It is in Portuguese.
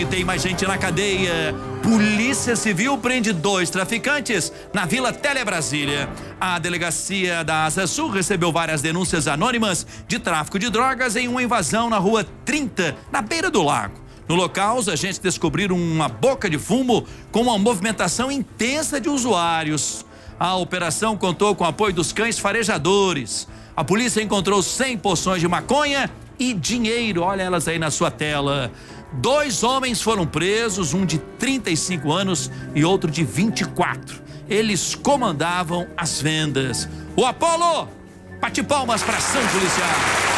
e tem mais gente na cadeia. Polícia Civil prende 2 traficantes na Vila Telebrasília. A delegacia da Asa Sul recebeu várias denúncias anônimas de tráfico de drogas em uma invasão na Rua 30, na beira do lago. No local, os agentes descobriram uma boca de fumo com uma movimentação intensa de usuários. A operação contou com o apoio dos cães farejadores. A polícia encontrou 100 porções de maconha e dinheiro, olha elas aí na sua tela. 2 homens foram presos, um de 35 anos e outro de 24. Eles comandavam as vendas. O Apolo, bate palmas para ação policial.